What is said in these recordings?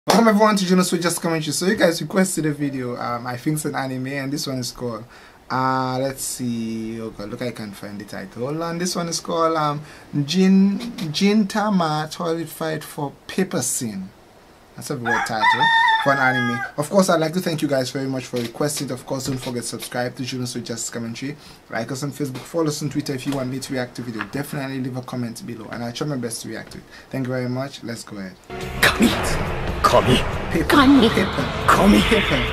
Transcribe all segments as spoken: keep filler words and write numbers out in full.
Welcome everyone to Juno Switch Just Commentary. So you guys requested a video. Um, I think it's an anime, and this one is called. Uh, let's see. Oh God, look, I can't find the title. Hold on. This one is called um, Jin Gintama Toilet Fight for Paper Scene. That's a weird title for an anime. Of course, I'd like to thank you guys very much for requesting it. Of course, don't forget to subscribe to Juno Switch Just Commentary. Like us on Facebook, follow us on Twitter. If you want me to react to video, definitely leave a comment below, and I'll try my best to react to it. Thank you very much. Let's go ahead. Kami, Kami, Paper, Kami, paper, Kami, paper.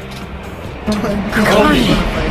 Kami.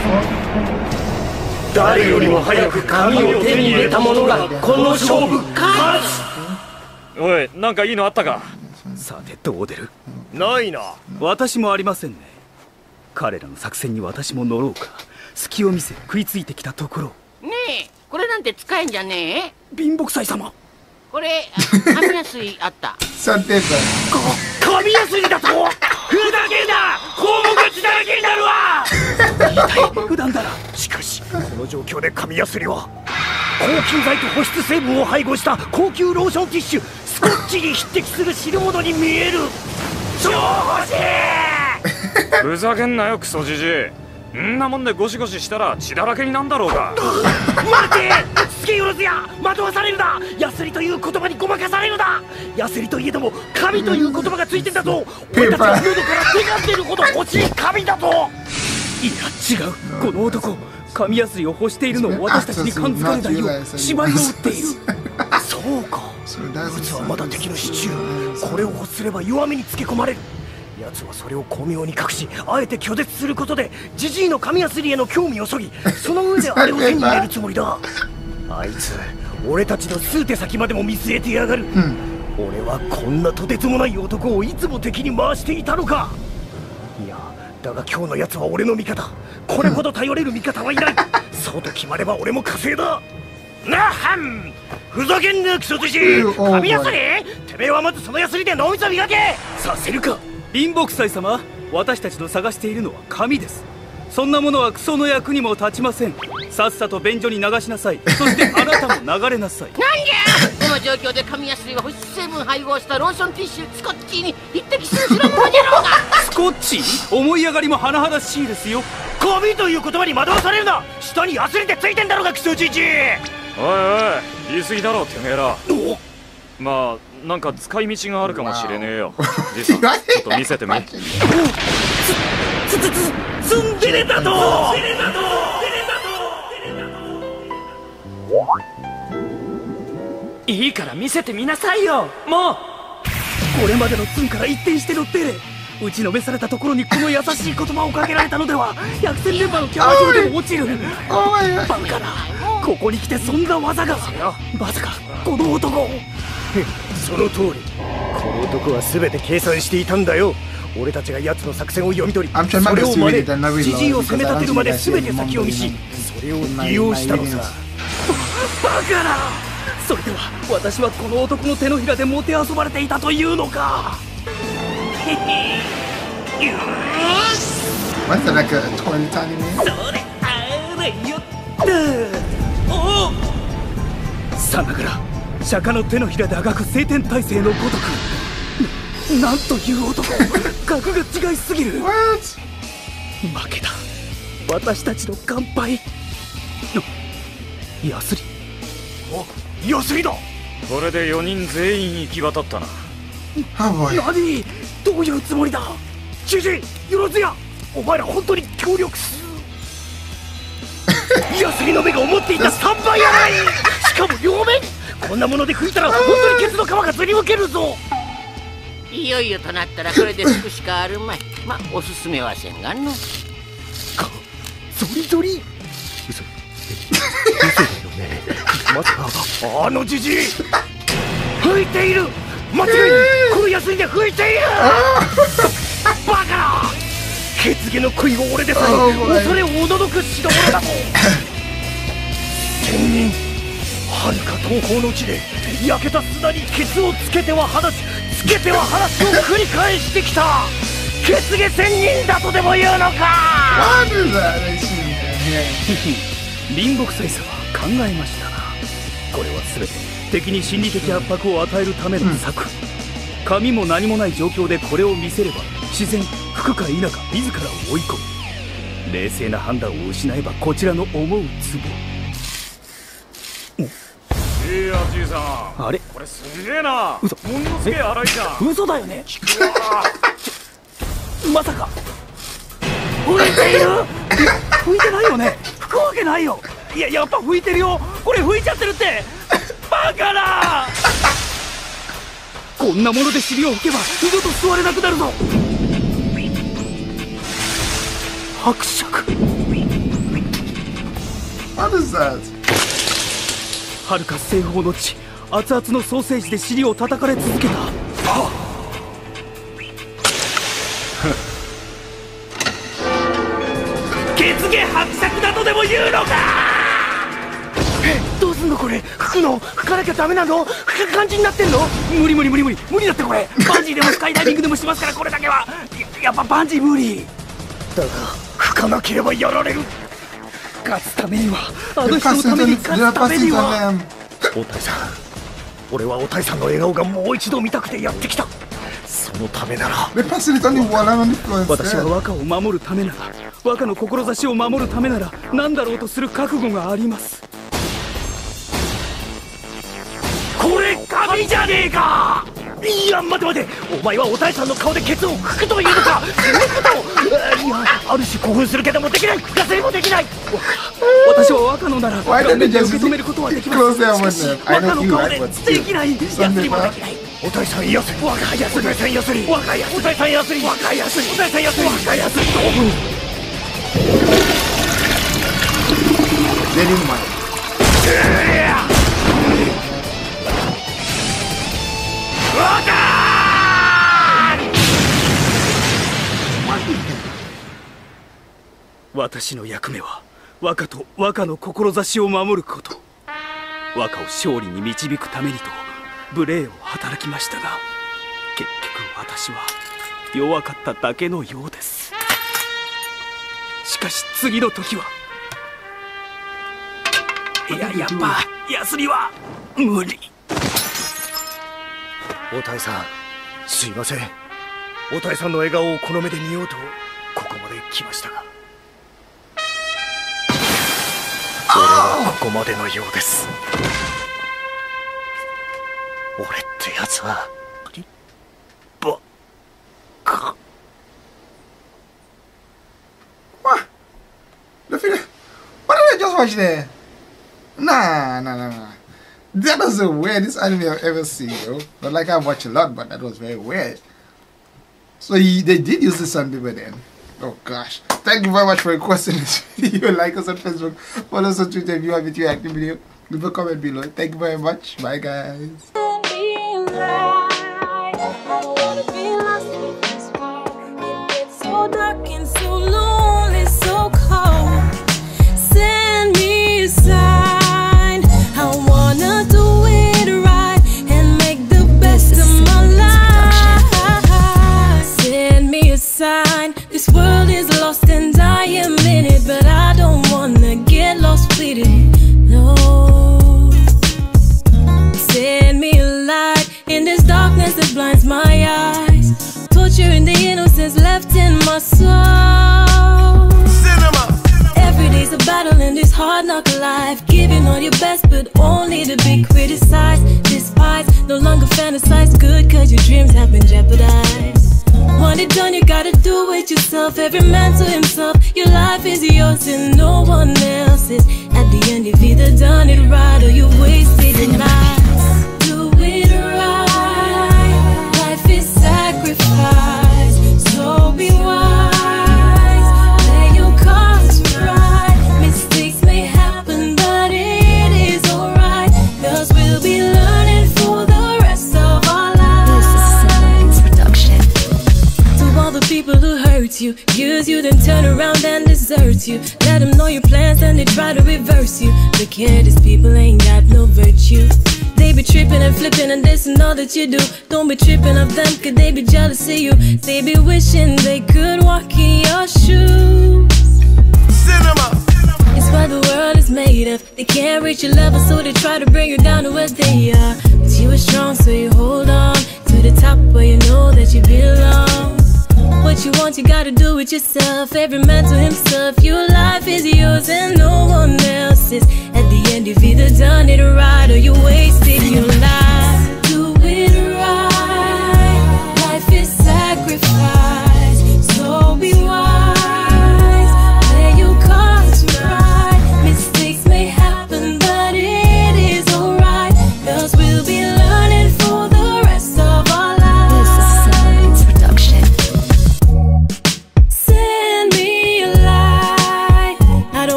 誰よりも早く紙を手に入れた者がこの勝負勝つ。 おい、なんかいいのあったか。 さてどう出る？ないな。私もありませんね。彼らの作戦に私も乗ろうか。隙を見せ食いついてきたところ。 ねえ、これなんて使えんじゃねえ？ 貧乏祭様。 これ紙やすいあった。 Sun paper. 紙やすりだと？ふざけんな！肛門血だらけになるわ！痛い、普段なら。しかしこの状況で紙やすりは抗菌剤と保湿成分を配合した高級ローションティッシュスコッチに匹敵する汁物に見える。超欲しい！ ふざけんなよクソじじい。んなもんでゴシゴシしたら血だらけになんだろうが。 待て！つけよろずや惑わされるな。ヤスリという言葉にごまかされるな。ヤスリといえども紙という言葉がついてんだぞ。俺たちが喉から手が出るほど欲しい紙だぞ。いや違う、この男紙やすりを欲しているのを私たちに感づかれないよう芝居を打っている。そうか、奴はまだ敵の支柱。これを欲すれば弱みにつけ込まれる。奴はそれを巧妙に隠し、あえて拒絶することでジジイの紙やすりへの興味をそぎ、その上であれを手に入れるつもりだ。あいつ俺たちの数手先までも見据えてやがる、うん、俺はこんなとてつもない男をいつも敵に回していたのか。いやだが今日の奴は俺の味方。これほど頼れる味方はいない。そうと決まれば俺も加勢だ。なはん、ふざけんなクソジジイ。紙やすり？てめえはまずそのやすりで脳みそ磨け。させるか。貧乏祭様、私たちの探しているのは紙です。そんなものはクソの役にも立ちません。さっさと便所に流しなさい。そしてあなたも流れなさい。 なんじゃこの状況で紙やすりは保湿成分配合したローションティッシュスコッチに匹敵する代物じゃろうが。 スコッチ？思い上がりも甚だしいですよ。紙という言葉に惑わされるな。下にヤスリでついてんだろうがクソじじい。 おいおい、言い過ぎだろてめえら。まあなんか使い道があるかもしれねえよ。じいさん、ちょっと見せてみ。 つつつつツンデレだと。 いいから見せてみなさいよ。もうこれまでのツンから一転してのデレ。打ちのめされたところにこの優しい言葉をかけられたのでは百戦錬磨のキャラ上でも落ちる。バカな、ここに来てそんな技が。まさかこの男。その通り、この男は全て計算していたんだよ。俺たちが奴の作戦を読み取り、それを真似、ジジイを攻め立てるまで全て先を見し、それを利用したのさ。バカな。それでは私はこの男の手のひらでもてあそばれていたというのか。へへ。 What's that, like a toilet anime? それあれよっ。おお。さながら釈迦の手のひらであがく聖天体制のごとく。な、なんという男。格が違いすぎる。負けた。私たちの乾杯。ヤスリ。お、ヤスリだ。 これでよにん全員行き渡ったな。 何？どういうつもりだ。ジジイ、よろずや、お前ら本当に協力する。ヤスリの目が思っていたさんばいやない。しかも両面。こんなもので拭いたら本当にケツの皮がずりむけるぞ。 いよいよとなったらこれで拭くしかあるまい。まあおすすめはせんがの。 か、ゾリゾリ。嘘、嘘だよね。まさかあのジジイ拭いている。間違いない、このヤスリで拭いている。バカな。血毛の恋を俺でさえ恐れをおののく代物だぞ。仙人、はるか東方の地で焼けた砂にケツをつけては離し、つけては離しを繰り返してきた血毛仙人だとでも言うのか。貧乏祭様は考えましたな。これは全て敵に心理的圧迫を与えるための策、うん、 髪も何もない状況でこれを見せれば自然服か否か自らを追い込む。冷静な判断を失えばこちらの思うツボ。 いいやじいさん、 あれこれすげえな。 嘘。 ものすげえ荒いじゃん。 嘘だよね。 聞くわまさか吹いている吹いてないよね。吹くわけないよ。いややっぱ吹いてるよ。これ吹いちゃってるってバカな。こんなもので尻を拭けば二度と座れなくなるぞ。伯爵。 What is that? はるか西方の地、熱々のソーセージで尻を叩かれ続けた。血芸伯爵だとでも言うのか。 え、どうすんのこれ。吹くの？吹かなきゃダメなの？吹く感じになってんの？ 無理無理無理無理無理だってこれ。バンジーでもスカイダイビングでもしますからこれだけは。や, やっぱバンジー無理だが吹かなければやられる。 勝つためにはあの They're 人のため passing に on, 勝 they're つために passing は。 on them. おたいさん、俺はおたいさんの笑顔がもう一度見たくてやってきた。そのためなら They're passing it on the wall and on the floor 私は instead. 若を守るためなら、若の志を守るためなら何だろうとする覚悟があります。 これ神じゃねえか。いや待て待て、お前はおたいさんの顔でケツを拭くというのか。そういうこと。いやある種興奮するけどもできない。野生もできない。 私は若のなら Why 顔 don't 面 they で just 受け止めることはできま close す。 their しか window? し I 若 know の you 顔 right, で but できない。やすりもできない。 おたいさんやすり。若いやすり。おたいさんやすり。若いやすり。おたいさんやすり。若いやすり。おたいさんやすり。若いやすり。 They didn't mind. 私の役目は若と若の志を守ること。若を勝利に導くためにと無礼を働きましたが、結局私は弱かっただけのようです。しかし次の時は、いややっぱヤスリは無理。 おたいさん、すいません。おたいさんの笑顔をこの目で見ようとここまで来ましたが、俺はここまでのようです。俺ってやつはバカ。 What? The figure. What did I just watch there? Nah, nah, nah, nah. That was the weirdest anime I've ever seen, yo. Not like I've watched a lot, but that was very weird. So he, they did use this on people then. Oh gosh. Thank you very much for requesting this video. Like us on Facebook, follow us on Twitter if you have it, you like the video. Leave a comment below. Thank you very much. Bye guys. This world is lost and I am in it, but I don't wanna get lost with it, no. Send me a light in this darkness that blinds my eyes, torturing the innocence left in my soul. Cinema. Every day's a battle in this hard knock life, giving all your best but only to be criticized, despised, no longer fantasize good cause your dreams have been jeopardized. Want it done, you gotta do it yourself. Every man to himself. Your life is yours and no one else's. At the end, you've either done it right or you wasted your life. Do it right. Life is sacrifice. So be wise. Play your cards right. Mistakes may happen, but it is alright. Cause we'll be learning for the rest of our lives. This is production. All the people who hurt you, use you, then turn around and desert you. Let them know your plans and they try to reverse you. Look here, these people ain't got no virtue. They be tripping and flipping and this and all that you do. Don't be tripping of them, cause they be jealous of you. They be wishing they could walk in your shoes. Cinema. It's what the world is made of. They can't reach your level, so they try to bring you down to where they are. But you are strong, so you hold on to the top where you know that you belong. What you want, you gotta do it yourself. Every man to himself. Your life is yours and no one else's. At the end, you've either done it right or you wasted your life.